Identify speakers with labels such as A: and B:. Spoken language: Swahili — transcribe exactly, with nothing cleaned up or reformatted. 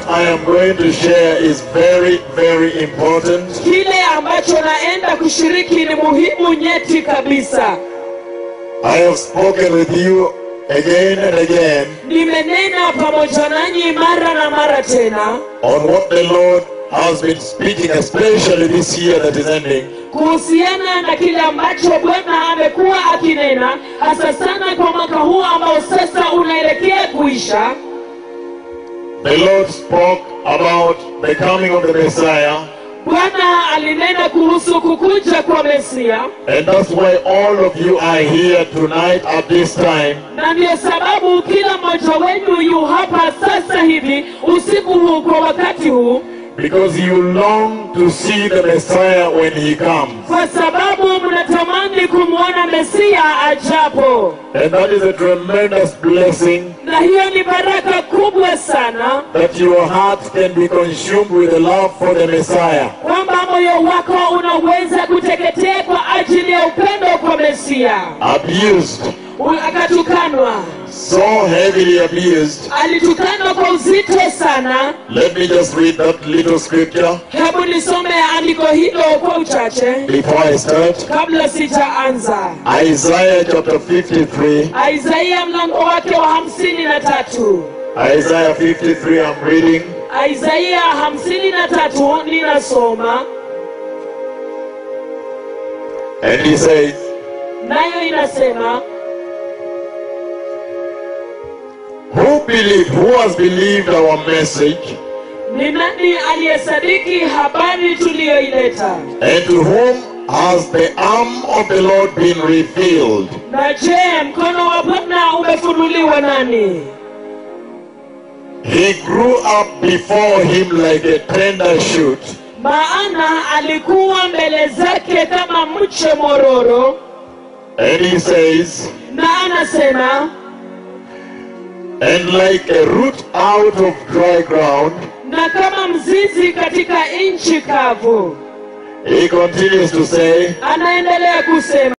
A: I am going to share is very, very important.
B: Kile ambacho naenda kushiriki ni muhimu nyeti kabisa.
A: I have spoken with you again and again
B: Nimenena pamoja nanyi mara na mara tena
A: on what the Lord has been speaking, especially this year that is ending.
B: kuhusiana na kile ambacho Bwana amekuwa akinena hasa sana kwa mwaka huu ambao sasa unaelekea kuisha.
A: The Lord spoke about the coming of the Messiah.
B: Bwana alinena kuhusu kukuja kwa Mesia.
A: And that's why all of you are here tonight at this time.
B: Na ndio sababu kila mmoja wenu yu hapa sasa hivi usiku huu kwa wakati huu.
A: Because you long to see the Messiah when he comes.
B: Kwa sababu mnatamani kumuona Mesia ajapo.
A: And that is a tremendous blessing.
B: Na hiyo ni baraka kubwa sana.
A: That your heart can be consumed with the love for the Messiah.
B: Kwamba moyo wako unaweza kuteketea kwa ajili ya upendo kwa Mesia.
A: Abused.
B: Akatukanwa.
A: So heavily abused.
B: Alitukanwa kwa uzito sana.
A: Let me just read that little scripture.
B: Hebu nisome andiko hilo kwa uchache.
A: Before I start.
B: Kabla sijaanza.
A: Isaiah chapter fifty-three.
B: Isaiah mlango wake wa hamsini na tatu.
A: Isaiah fifty-three I'm reading.
B: Isaiah hamsini na tatu ninasoma.
A: And he says.
B: Nayo inasema.
A: Who believed, who has believed our message?
B: Ni nani aliyesadiki habari tuliyoileta?
A: And to whom has the arm of the Lord been revealed?
B: Na je, mkono wa Bwana umefunuliwa nani?
A: He grew up before him like a tender shoot.
B: Maana alikuwa mbele zake kama mche mororo.
A: And he says.
B: Na anasema.
A: And like a root out of dry ground.
B: Na kama mzizi katika nchi kavu.
A: He continues to say.
B: Anaendelea kusema.